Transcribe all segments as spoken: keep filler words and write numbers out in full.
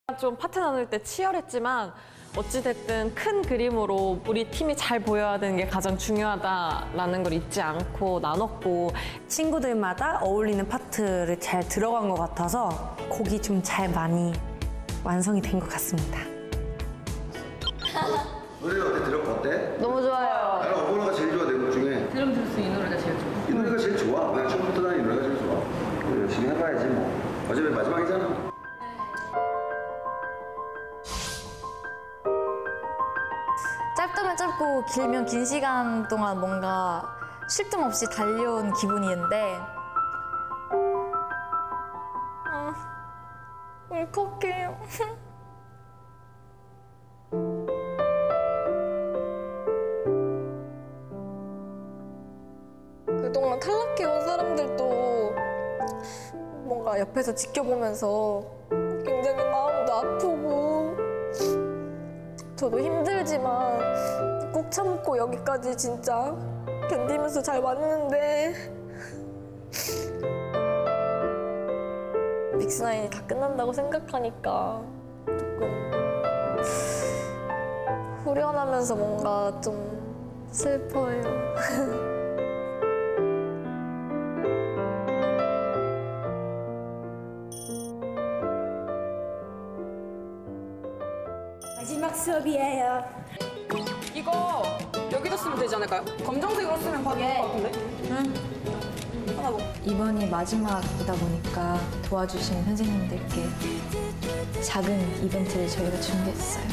좀 파트 나눌 때 치열했지만 어찌됐든 큰 그림으로 우리 팀이 잘 보여야 되는 게 가장 중요하다라는 걸 잊지 않고 나눴고 친구들마다 어울리는 파트를 잘 들어간 것 같아서 곡이 좀 잘 많이 완성이 된 것 같습니다. 노래가 어때? 들어 어때? 너무 좋아요. 나는 어느 노래가 제일 좋아, 내 곡 중에. 들으면 들을수록 이 노래가 제일 좋아. 이 노래가 제일 좋아. 그냥 처음부터 난이 노래가 제일 좋아. 그래, 열심히 해봐야지 뭐. 어차피 마지막이잖아. 짧다면 짧고 길면 긴 시간 동안 뭔가 쉴 틈 없이 달려온 기분이었는데 아, 울컥해요. 그동안 탈락해온 사람들도 뭔가 옆에서 지켜보면서 굉장히 마음도 아프고 저도 힘들지만 꾹 참고 여기까지 진짜 견디면서 잘 왔는데 믹스나인이 다 끝난다고 생각하니까 조금 후련하면서 뭔가 좀 슬퍼요. 마지막 수업이에요. 이거 여기다 쓰면 되지 않을까요? 검정색으로 쓰면 바로 될것 같은데? 응. 하나고. 이번이 마지막이다 보니까 도와주신 선생님들께 작은 이벤트를 저희가 준비했어요.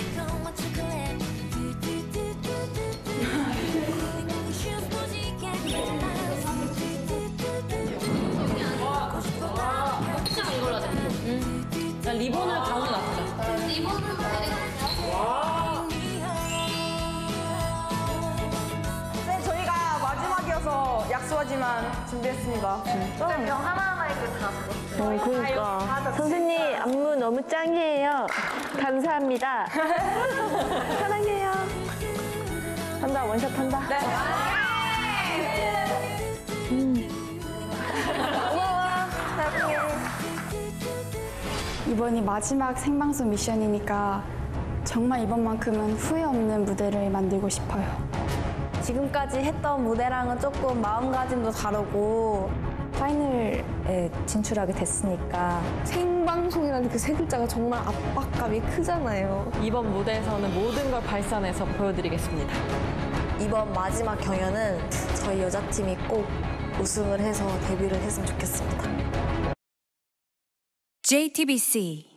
난 리본을 가운데 놨자. 네, 저희가 마지막이어서 약소하지만 준비했습니다. 명 하나하나 이렇게 다 어, 그러니까. 선생님, 안무 너무 짱이에요. 감사합니다. 사랑해요. 한다, 원샷 한다. 네. 이번이 마지막 생방송 미션이니까 정말 이번만큼은 후회 없는 무대를 만들고 싶어요. 지금까지 했던 무대랑은 조금 마음가짐도 다르고 파이널에 진출하게 됐으니까 생방송이라는 그 세 글자가 정말 압박감이 크잖아요. 이번 무대에서는 모든 걸 발산해서 보여드리겠습니다. 이번 마지막 경연은 저희 여자팀이 꼭 우승을 해서 데뷔를 했으면 좋겠습니다. 제이티비씨